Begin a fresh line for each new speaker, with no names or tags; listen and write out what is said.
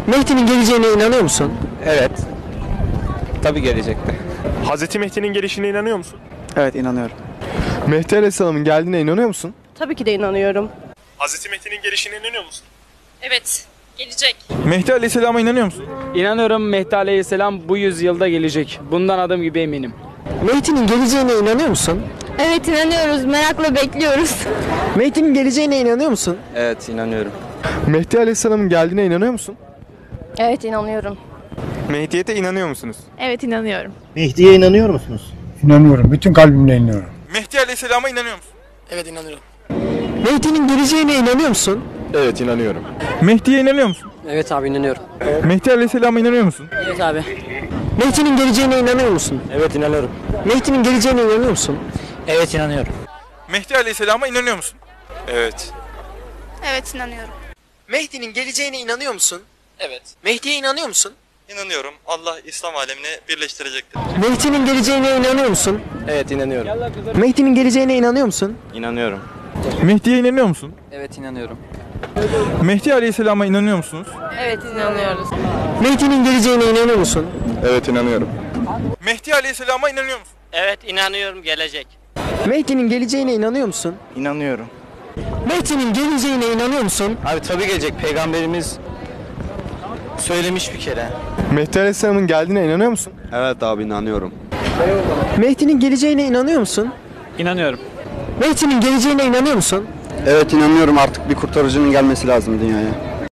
Mehdi'nin geleceğine inanıyor musun?
Evet. Tabii gelecekte.
Hazreti Mehdi'nin gelişine inanıyor musun?
Evet, inanıyorum.
Mehdi Aleyhisselam'ın geldiğine inanıyor musun?
Tabii ki de inanıyorum.
Hazreti Mehdi'nin gelişine inanıyor musun?
Evet, gelecek.
Mehdi Aleyhisselam'a inanıyor musun?
İnanıyorum, Mehdi Aleyhisselam bu yüzyılda gelecek. Bundan adım gibi eminim.
Mehdi'nin geleceğine inanıyor musun?
Evet, inanıyoruz. Merakla bekliyoruz.
Mehdi'nin geleceğine inanıyor musun?
Evet, inanıyorum.
Mehdi Aleyhisselam'ın geldiğine inanıyor musun?
Evet, inanıyorum.
Mehdiyete inanıyor musunuz?
Evet, inanıyorum.
Mehdi'ye inanıyor musunuz?
İnanıyorum. Bütün kalbimle inanıyorum.
Mehdi Aleyhisselam'a inanıyor musun?
Evet, inanıyorum. Mehdi'nin geleceğine inanıyor musun?
Evet, inanıyorum. Mehdi'ye inanıyor musun?
Evet abi, inanıyorum.
Mehdi Aleyhisselam'a inanıyor musun?
Evet abi.
Mehdi'nin geleceğine inanıyor musun?
Evet, inanıyorum.
Mehdi'nin geleceğine inanıyor musun?
Evet, inanıyorum.
Mehdi Aleyhisselam'a inanıyor musun? Evet.
Evet, inanıyorum.
Mehdi'nin geleceğine inanıyor musun?
Evet.
Mehdi'ye inanıyor musun?
İnanıyorum. Allah İslam alemini birleştirecektir.
Mehdi'nin geleceğine inanıyor musun?
Evet, inanıyorum.
Mehdi'nin geleceğine inanıyor musun?
İnanıyorum.
Mehdi'ye inanıyor musun?
Evet, inanıyorum.
Mehdi Aleyhisselam'a inanıyor musunuz?
Evet, inanıyoruz.
Mehdi'nin geleceğine inanıyor musun?
Evet, inanıyorum. Mehdi Aleyhisselam'a inanıyor musun?
Evet, inanıyorum, gelecek.
Mehdi'nin geleceğine inanıyor musun?
İnanıyorum.
Mehdi'nin geleceğine inanıyor musun?
Abi tabii gelecek. Peygamberimiz söylemiş bir kere.
Mehdi Aleyhisselam'ın geldiğine inanıyor musun?
Evet abi inanıyorum.
Mehdi'nin geleceğine inanıyor musun?
İnanıyorum.
Mehdi'nin geleceğine inanıyor musun?
Evet inanıyorum, artık bir kurtarıcının gelmesi lazım dünyaya.